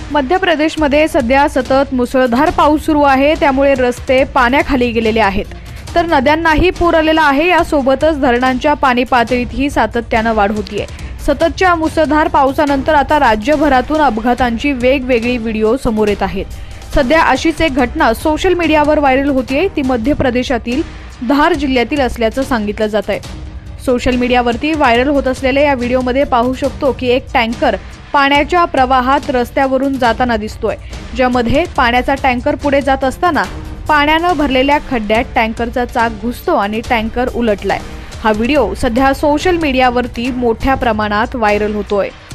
मध्य प्रदेशमध्ये सध्या सतत मुसळधार पाऊस सुरू आहे, त्यामुळे रस्ते पाण्याखाली गेलेले आहेत, तर नद्यांनाही पूर आलेला आहे। यासोबतच धरणांच्या पाणी पातळीतही सातत्याने वाढ होतीये। सततच्या मुसळधार पावसानंतर आता राज्यभरातून अपघातांची वेगवेगळी व्हिडिओ समोर येत आहेत। सध्या अशीच एक घटना सोशल मीडियावर व्हायरल होतीये, ती मध्य प्रदेशातील धार जिल्ह्यातील असल्याचं सांगितलं जात आहे। सोशल मीडियावरती व्हायरल होत असलेल्या या व्हिडिओमध्ये पाहू शकतो की एक टँकर पाण्याच्या प्रवाहात रस्त्यावरून जाताना दिसतोय, ज्यामध्ये पाण्याचा टँकर पुढे जात असताना पाण्याने भरलेल्या खड्ड्यात टँकरचा चाक घुसतो आणि टँकर उलटलाय। हा व्हिडिओ सध्या सोशल मीडियावरती मोठ्या प्रमाणात व्हायरल होतोय।